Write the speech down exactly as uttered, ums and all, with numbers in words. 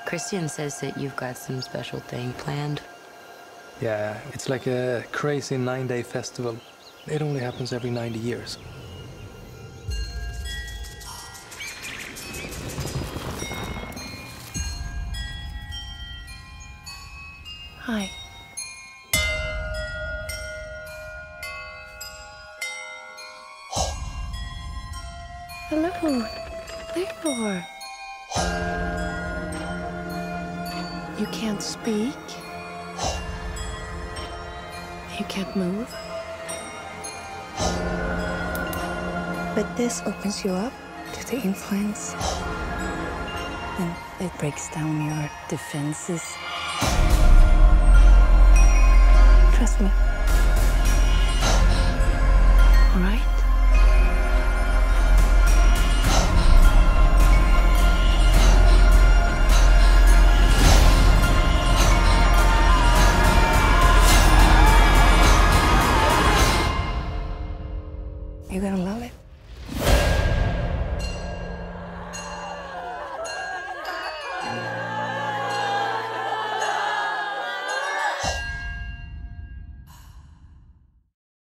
Christian says that you've got some special thing planned. Yeah, it's like a crazy nine-day festival. It only happens every ninety years. Hi. Hello. There you are. You can't speak. You can't move. But this opens you up to the influence. And it breaks down your defenses. Trust me. All right? You're gonna love it.